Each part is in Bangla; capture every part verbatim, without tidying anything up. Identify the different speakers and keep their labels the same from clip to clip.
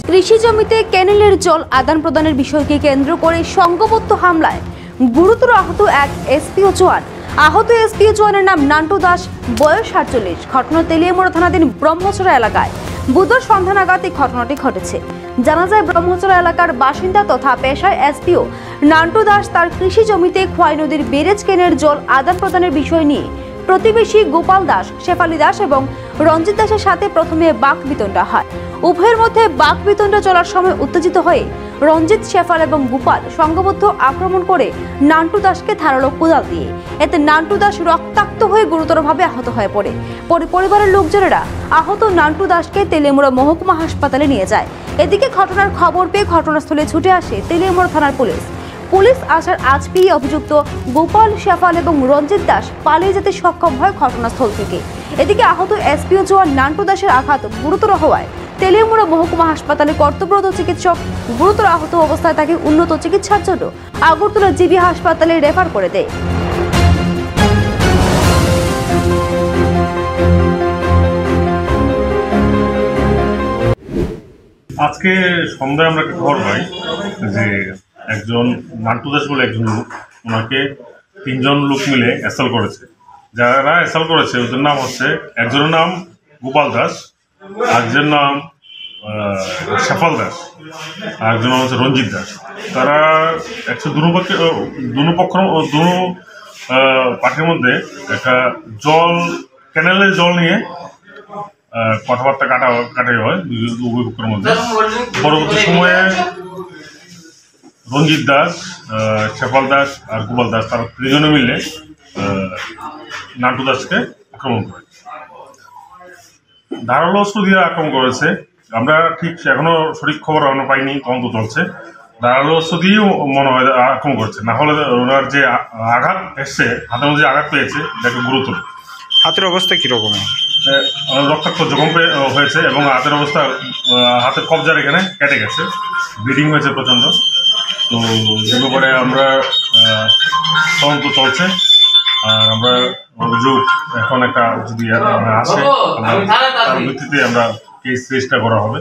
Speaker 1: কৃষি জমিতে ক্যানেলের জল আদান প্রদানের বিষয়কে কেন্দ্র করে সংঘবদ্ধ হামলায় গুরুতর আহত এক এস.প জওয়ান। আহত এস.প জওয়ানের নাম নান্টু দাস, বয়স সাতচল্লিশ। ঘটনা তেলিয়ামুড়া থানাধীন ব্রহ্মচরা এলাকায় বুধবার সন্ধ্যা নাগাদ এই ঘটনাটি ঘটেছে। জানা যায়, ব্রহ্মচরা এলাকার বাসিন্দা তথা পেশায় এস.পিও নান্টু দাস তার কৃষি জমিতে খোয়াই নদীর বেরেজ কেনের জল আদান প্রদানের বিষয় নিয়ে প্রতিবেশী গোপাল দাস, শেফালি দাস এবং রঞ্জিত দাসের সাথে প্রথমে বাক বিতণ্ডা হয়। উভয়ের মধ্যে বাক বিতণ্ডা চলার সময় উত্তেজিত হয়ে রঞ্জিত, শেফাল এবং গোপাল সংঘবদ্ধ আক্রমণ করে নান্টু দাসকে ধারালো কোদাল দিয়ে। এতে নান্টু দাস রক্তাক্ত হয়ে গুরুতরভাবে আহত হয়ে পড়ে। পরে পরিবারের লোকজনেরা আহত নান্টু দাসকে তেলিয়ামুড়া মহকুমা হাসপাতালে নিয়ে যায়। এদিকে ঘটনার খবর পেয়ে ঘটনাস্থলে ছুটে আসে তেলিয়ামুড়া থানার পুলিশ। পুলিশ আসার আজ পেয়ে অভিযুক্ত গোপাল, শেফাল এবং রঞ্জিত দাস পালিয়ে যেতে সক্ষম হয় ঘটনাস্থল থেকে। এদিকে আহত এস.পিও জওয়ান নান্টু দাসের আঘাত গুরুতর হওয়ায় তেলিয়ামুড়া মহকুমা হাসপাতালে কর্তব্যরত চিকিৎসক গুরুতর আহত অবস্থায় তাকে উন্নত চিকিৎসার জন্য আগরতলা জিবি হাসপাতালে রেফার করে দেয়।
Speaker 2: আজকে সন্ধ্যায় আমরা একটা খবর পাই যে একজন নান্টু দাস বলে একজন লোক, ওনাকে তিনজন লোক মিলে অ্যাসাল্ট করেছে। যারা অ্যাসাল্ট করেছে ওদের নাম হচ্ছে, একজনের নাম গোপাল দাস, আরেকজনের নাম শেফাল দাস, আর একজন নাম হচ্ছে রঞ্জিত দাস। তারা একশো দুপক্ষে দুনো পক্ষ দুনো পার্টির মধ্যে একটা জল ক্যানেলের জল নিয়ে কথাবার্তা কাটা কাটাই হয় উভয় পক্ষের মধ্যে। পরবর্তী সময়ে রঞ্জিত দাস, শেফাল দাস আর গোপাল দাস তারা তিনজনে মিলে নান্টু দাসকে আক্রমণ করে, ধারালো অস্ত্র দিয়ে আক্রমণ করেছে। আমরা ঠিক এখনো সঠিক খবর এখনো পাইনি, তদন্ত চলছে। ধারালো অস্ত্র দিয়েও মনে হয় আক্রমণ করেছে, না হলে ওনার যে আঘাত এসছে, হাতের মধ্যে যে আঘাত পেয়েছে দেখে গুরুতর।
Speaker 3: হাতের অবস্থা কীরকম?
Speaker 2: রক্তাক্ত জখম হয়েছে এবং হাতের অবস্থা, হাতের কবজার এখানে কেটে গেছে, ব্লিডিং হয়েছে প্রচণ্ড। তো যে ব্যাপারে আমরা তদন্ত চলছে। আর আমরা অভিযোগ এখন একটা যদি আসে তার ভিত্তিতে আমরা কেস রেজিস্টার করা হবে।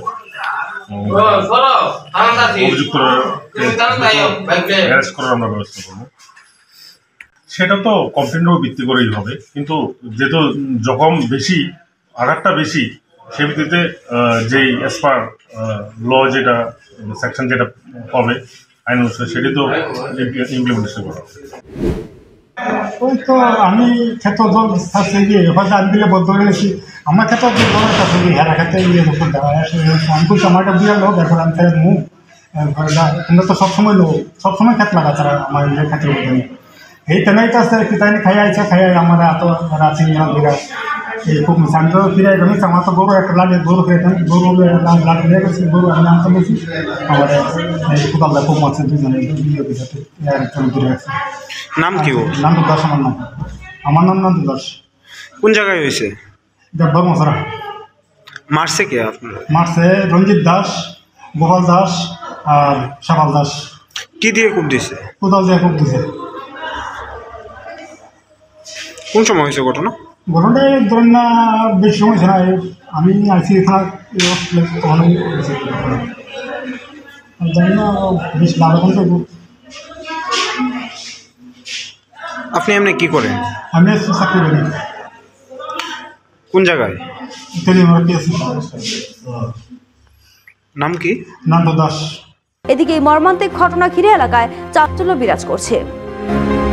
Speaker 2: অভিযুক্ত অ্যারেস্ট করার আমরা ব্যবস্থা করবো। সেটা তো কমপ্লেনের উপর ভিত্তি করেই হবে, কিন্তু যেহেতু জখম বেশি, আঘাতটা বেশি, সে ভিত্তিতে যেই অ্যাজ পার ল যেটা সেকশন যেটা হবে আইন অনুসারে সেটি তো ইমপ্লিমেন্টেশন করা হবে।
Speaker 4: ওই তো আমি ক্ষেত্র জল থাকছে গিয়ে হয়তো আমি দিলে বলতে পেরেছি আমার ক্ষেত্র জলের কাছে গিয়ে হেরা খেতে গিয়ে বলতে আমি বলছি আমার একটা বিয়ার লোক, এখন আমি ফের মুখ আমরা তো সবসময় লোক সবসময় ক্ষেত লাগা তারা আমার নিজের ক্ষেত্রে বলতে এই তেনাই কাছে তাই খাই আইছে খাই আমার এত রাখি বিরা এই খুব আমি তো ফিরে গেছি। আমার তো গরু একটা লাগে, গরু খেয়ে গরু লাগ নিয়ে গেছি, গরু আমি নামতে গেছি, আমার কোথাও খুব মাছ দুজনে সাথে ফিরে গেছে।
Speaker 3: নাম কি?
Speaker 4: নান্টু দাস আমার নাম। আমার নাম নান্টু দাস।
Speaker 3: কোন জায়গায় হয়েছে?
Speaker 4: ব্রহ্মচরা।
Speaker 3: মারছে কে আপনার?
Speaker 4: মারছে রঞ্জিত দাস, গোপাল দাস আর শেফাল দাস।
Speaker 3: কি দিয়ে কূপ দিছে?
Speaker 4: কোদাল দিয়ে কূপ দিছে।
Speaker 3: কোন সময় হয়েছে ঘটনা?
Speaker 4: ঘটনাটা ধরেন না বেশি সময় ছিল না, আমি আইসি থাক তখন জানি না বেশ লাভ এখন তো।
Speaker 3: আপনি এমনি কি করেন?
Speaker 4: আমি চাকরি করি।
Speaker 3: কোন জায়গায়? নাম কি?
Speaker 4: নান্টু দাস।
Speaker 1: এদিকে মর্মান্তিক ঘটনা ঘিরে এলাকায় চাঞ্চল্য বিরাজ করছে।